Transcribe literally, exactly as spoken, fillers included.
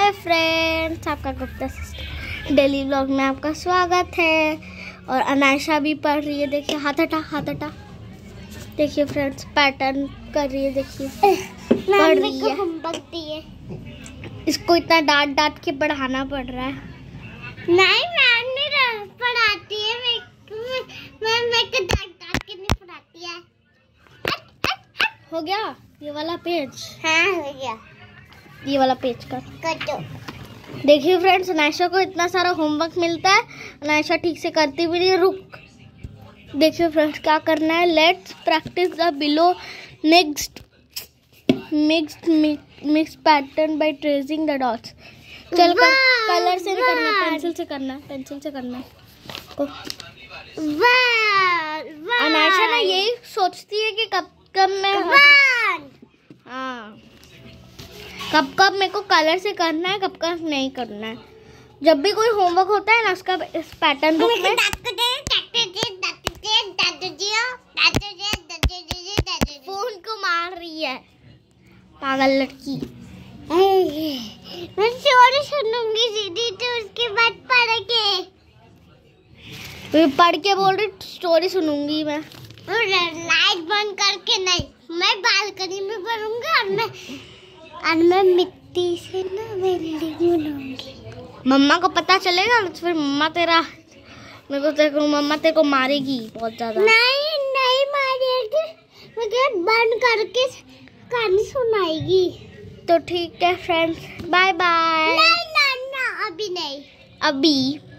Hi friends, आपका Gupta sister daily vlog में आपका स्वागत है। और अनायशा भी पढ़ रही है। देखिए हाथ हटा हाथ हटा। देखिए फ्रेंड्स पैटर्न कर रही है। देखिए पढ़ रही है। होमवर्क दिए। इसको इतना डांट डांट के पढ़ाना पड़ रहा है। नहीं मैम नहीं पढ़ाती है। मैं मैं मैं को डांट डांट के नहीं पढ़ाती है। हो गया ये वाला पेज। हाँ हो गया। ये वाला पेज कर कर दो। देखिए फ्रेंड्स, अनायशा को इतना सारा होमवर्क मिलता है, अनायशा ठीक से करती भी नहीं। रुक, देखिए फ्रेंड्स क्या करना है। Let's practise the below next mixed mix pattern by tracing the dots. चल कर, कलर से नहीं करना, पेंसिल से करना है। पेंसिल से करना है को। अनायशा ना यही सोचती है कि कब कब मैं हाँ कब कब मेरे को कलर से करना है, कब कब नहीं करना है। जब भी कोई होमवर्क होता है ना, उसका इस पैटर्न बुक में फोन को मार रही है पागल लड़की। मैं स्टोरी सुनूंगी दीदी, तो उसके बाद पढ़ के पढ़ के बोल रही स्टोरी सुनूंगी मैं। लाइट बंद करके नहीं, मैं बालकनी में पढ़ूंगा। और मैं और मैं मिट्टी से ना बिल्डिंग बनाऊंगी। मम्मा को पता चलेगा ना, फिर मम्मा तेरा मेरे को तेरे को मम्मा तेरे को मारेगी बहुत ज्यादा। नहीं नहीं मारेगी, मुझे बंद करके कहानी सुनाएगी। तो ठीक है फ्रेंड्स, बाय बाय। नहीं ना ना अभी नहीं, अभी